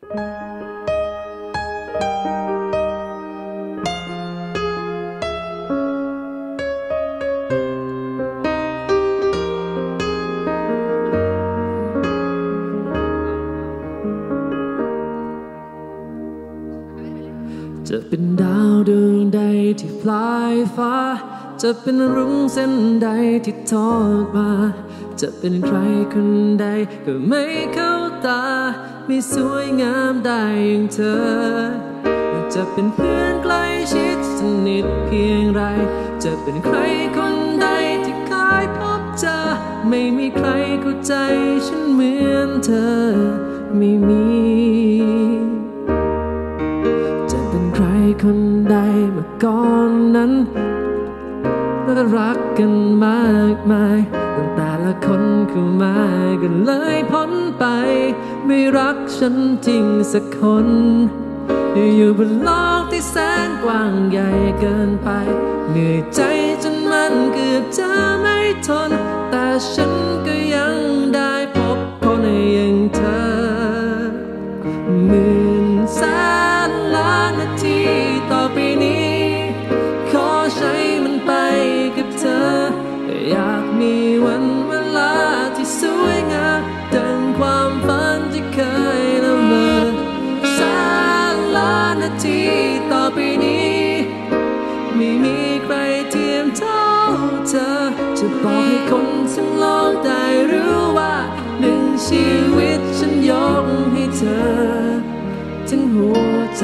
จะเป็นดาวดวงใดที่ปลายฟ้าจะเป็นรุ่งเส้นใดที่ทอดมาจะเป็นใครคนใดก็ไม่เข้าตาไม่สวยงามได้อย่างเธอจะเป็นเพื่อนใกล้ชิดสนิทเพียงไรจะเป็นใครคนใดที่เคยพบเจอไม่มีใครเข้าใจฉันเหมือนเธอไม่มีจะเป็นใครคนใดเมื่อก่อนนั้นและรักกันมากมายแต่ละคนเข้ามาก็เลยพ้นไปไม่รักฉันจริงสักคนอยู่บนโลกที่แสนกว้างใหญ่เกินไปเหนื่อยใจจนมันเกือบจะไม่ทนแต่ฉันก็ยังได้พบคนอย่างเธอหมื่นแสนล้านนาทีต่อไปนี้ขอใช้มันไปกับเธออยากมีวันเวลาที่สวยงามดังความฝันที่เคยละเมอแสนล้านนาทีต่อไปนี้ไม่มีใครเทียมเท่าเธอจะบอกให้คนทั้งโลกได้รู้ว่าหนึ่งชีวิตฉันยกให้เธอทั้งหัวใจ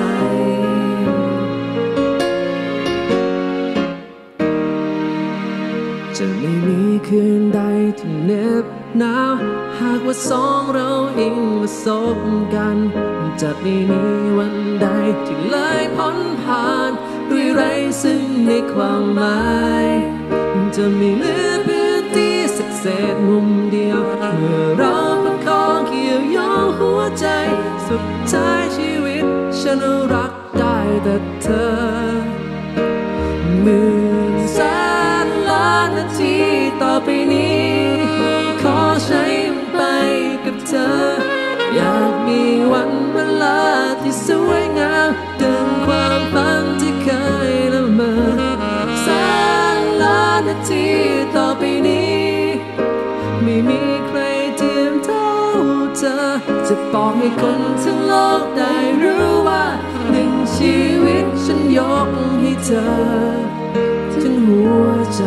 จะไม่มีคืนใดที่เหน็บหนาวหากว่าสองเราเองมาสบกันจะไม่มีวันใดที่เลยพ้นผ่านด้วยไรซึ่งในความหมายจะไม่เหลือพื้นที่สักเศษมุมเดียวเมื่อเราประคองเกี่ยวโยงหัวใจสุดท้ายชีวิตฉันรักได้แต่เธอหมื่นแสนล้านนาทีต่อไปนี้ขอใช้มันไปกับเธออยากมีวันเวลาที่สวยงามดังความฝันที่เคยละเมอแสนล้านนาทีต่อไปนี้ไม่มีใครเทียมเท่าเธอจะบอกให้คนทั้งโลกได้รู้ว่าหนึ่งชีวิตฉันยกให้เธอทั้งหัวใจ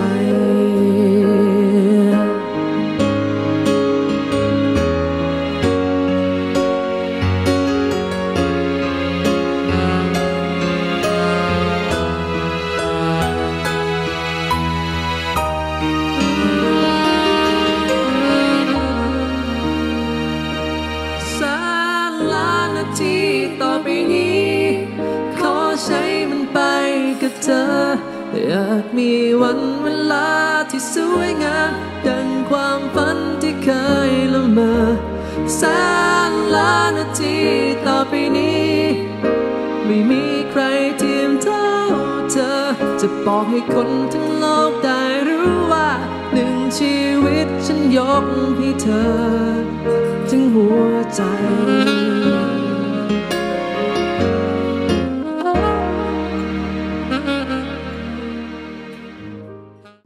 ต่อไปนี้ขอใช้มันไปกับเธออยากมีวันเวลาที่สวยงามดังความฝันที่เคยละเมอแสนล้านนาทีต่อไปนี้ไม่มีใครเทียมเท่าเธอจะบอกให้คนทั้งโลกได้รู้ว่าหนึ่งชีวิตฉันยกให้เธอทั้งหัวใจ